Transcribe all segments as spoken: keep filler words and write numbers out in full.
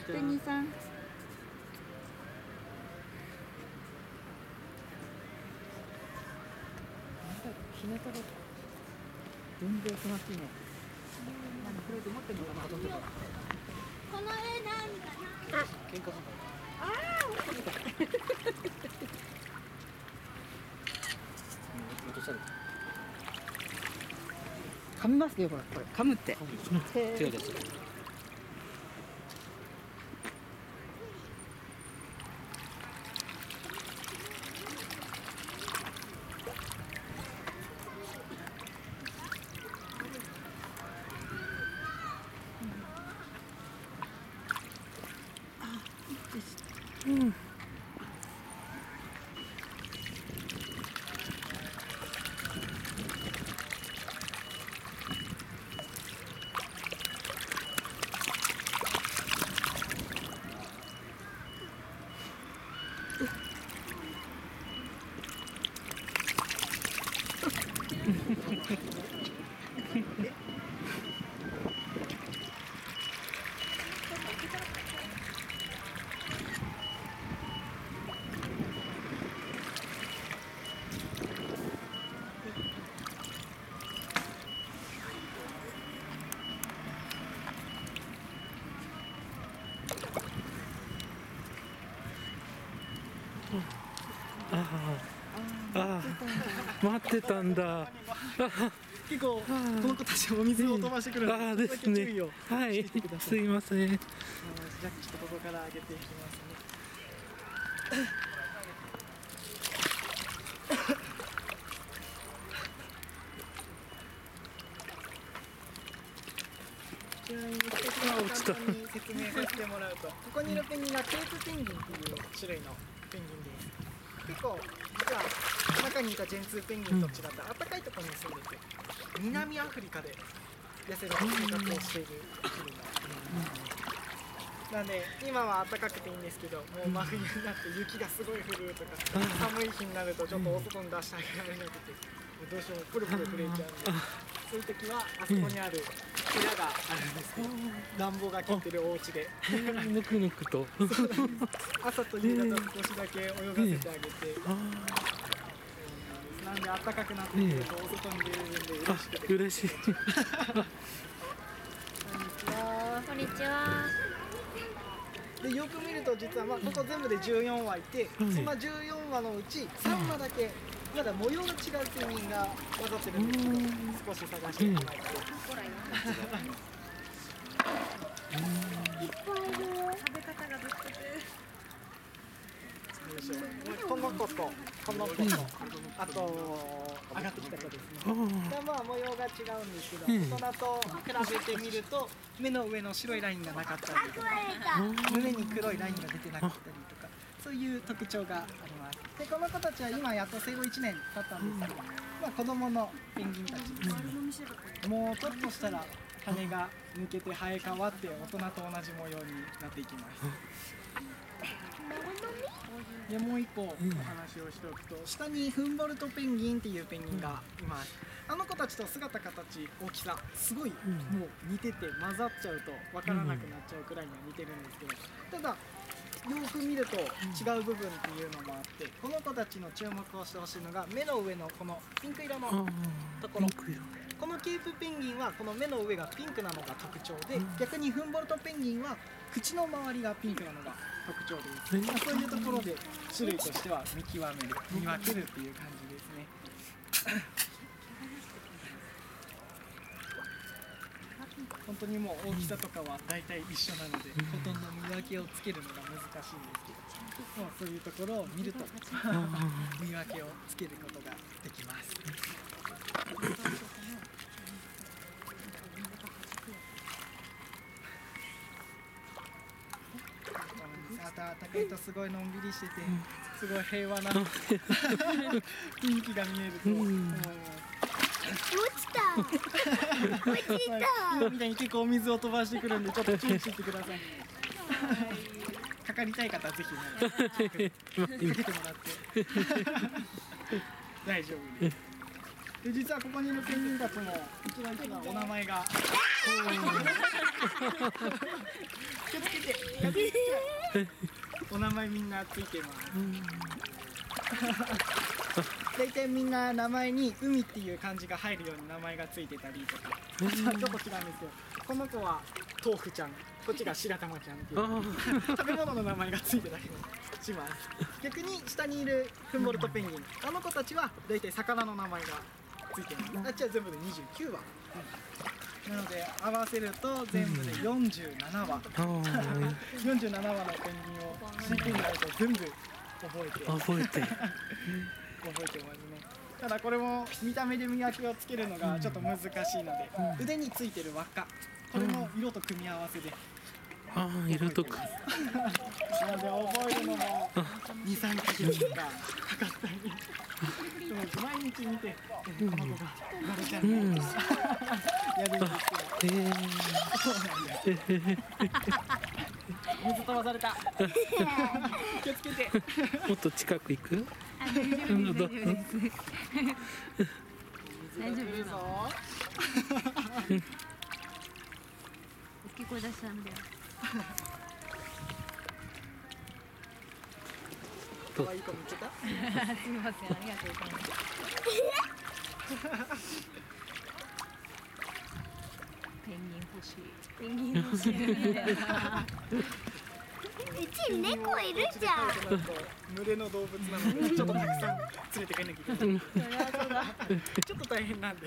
ペンギンさん。 ひなただ。全然忙しいね。何これで持ってんのかな。この絵なんかな。 喧嘩する。 ああ。 落とされた。 噛みますよ、ほら、これ、噛むって。 強いです。 うん。ああ、待ってたんだ。 結構この子たちお水を飛ばしてくるので、 ああですね。はい、すいません。 じゃあちょっとここから上げていきますね。ちなみに簡単に説明させてもらうと、ここにいるペンギンがケープペンギンっていう種類のペンギンです。結構実は中にいたジェンツーペンギンと違って暖かいところに住んでて、南アフリカで野生の生活をしている種類のペンギンです。なんで今は暖かくていいんですけど、もう真冬になって雪がすごい降るとか、寒い日になるとちょっとお外に出してあげられなくて、どうしてもプルプル震えちゃうんで、そういう時はあそこにある部屋があるんですけど、暖房が効いてるお家でぬくぬくと朝と夕方少しだけ泳がせてあげて、なんで暖かくなってくるとお外に出れるんで嬉しくて。 嬉しい。 こんにちは。 こんにちは。 でよく見ると実はまあここ全部でじゅうよんわいて、そのじゅうよんわのうちさんわだけまだ模様が違うペンギンが混ざってるんですけど、少し探してもらって。 いっぱいいる。食べ方が独特。 この子とこの子と、あと上がってきた子ですね。まあ模様が違うんですけど、大人と比べてみると目の上の白いラインがなかったりとか、胸に黒いラインが出てなかったりとか、そういう特徴があります。でこの子たちは今やっと生後いちねん経ったんですけど、まあ子供のペンギンたちです。もうちょっとしたら羽が抜けて生え変わって大人と同じ模様になっていきます。でもう一個お話をしておくと、下にフンボルトペンギンっていうペンギンがいます。あの子たちと姿形大きさすごいもう似てて、混ざっちゃうと分からなくなっちゃうくらいには似てるんですけど、ただよく見ると違う部分っていうのもあって、この子たちの注目をしてほしいのが目の上のこのピンク色のところ。このケープペンギンはこの目の上がピンクなのが特徴で、逆にフンボルトペンギンは口の周りがピンクなのが特徴です。まあ、そういうところで種類としては見極める、見分けるっていう感じですね。本当にもう大きさとかは大体一緒なので、ほとんど見分けをつけるのが難しいんですけど、もうそういうところを見ると見分けをつけることができます。暖かいとすごいのんびりしてて、すごい平和な雰囲気が見えると思います。 落ちた。落ちた。 今みたいに結構お水を飛ばしてくるんで、ちょっと注意してください。かかりたい方はぜひね、かけてもらって大丈夫です。で実はここにいるペンギンたちも一番一番お名前が気をつけて。 近づいてきちゃう。お名前みんなついてます。大体みんな名前に海っていう漢字が入るように名前がついてたりとか、ちょっと違うんですよ。この子は豆腐ちゃん、こっちが白玉ちゃんっていう食べ物の名前がついてたりします。逆に下にいるフンボルトペンギン、あの子たちは大体魚の名前がついてます。あっちは全部でにじゅうきゅうわ。なので合わせると全部でよんじゅうななわ。よんじゅうななわのペンギンを飼育員になると全部覚えて覚えて覚えてますね。ただこれも見た目で見分けをつけるのがちょっと難しいので、腕についてる輪っか、これも色と組み合わせでああ色とかなので覚えるのもにさんかげつとかかかったり、でも毎日見てこの子がガルちゃんでやるんですけど、 えそうなんです。水飛ばされた。気をつけて。 ー、もっと近く行く？ あ、大丈夫です、大丈夫です。大丈夫です。 ぞ。 大きい声出したんだよ。 可愛い子見つけた？ すみません、ありがとうございます。ペンギン欲しい。ペンギン欲しい。 うち猫いるじゃん。 群れの動物なのでちょっとたくさん連れて帰んなきゃいけない。ちょっと大変なんです。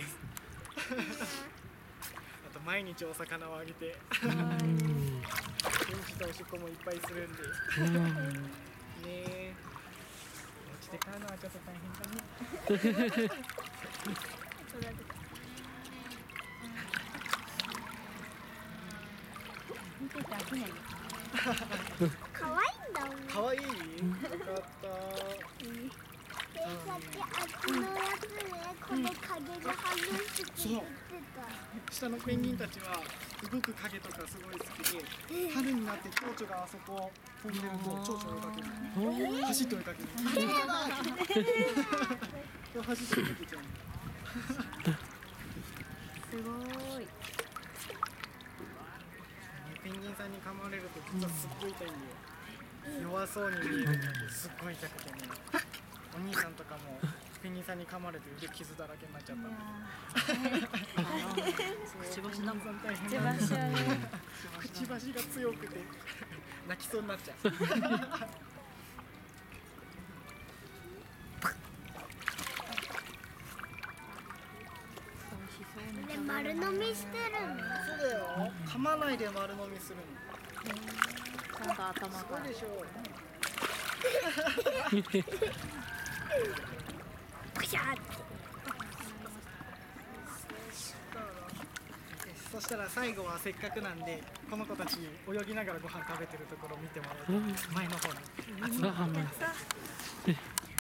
あと毎日お魚をあげて、うんちとおしっこもいっぱいするんで、ねえ、お家で飼うのはちょっと大変かね。 見てて飽きないよ。 可愛いんだもん。 可愛い？よかった。 え、さっきあっちのやつね、この影が外してって言って下のペンギンたちは動く影とかすごい好きで、春になって蝶々があそこ飛んでると蝶々追いかける。走って追いかける。蝶々だ。走って追いかけちゃう。 すごい。 ペンギンさんに噛まれると実はすっごい痛いんで、弱そうに見えるけどすっごい痛くてね、お兄さんとかもペンギンさんに噛まれて腕傷だらけになっちゃったんで、 くちばしだもん。 大変くちなんです。 ばしはね。 くちばしが強くて泣きそうになっちゃう。 で丸飲みしてるの。 そうだよ、噛まないで丸飲みするの。 ちゃんと頭からすごい。でしょ。 パシャーって。 そしたら最後はせっかくなんでこの子たち泳ぎながらご飯食べてるところを見てもらうと前の方に集まってます。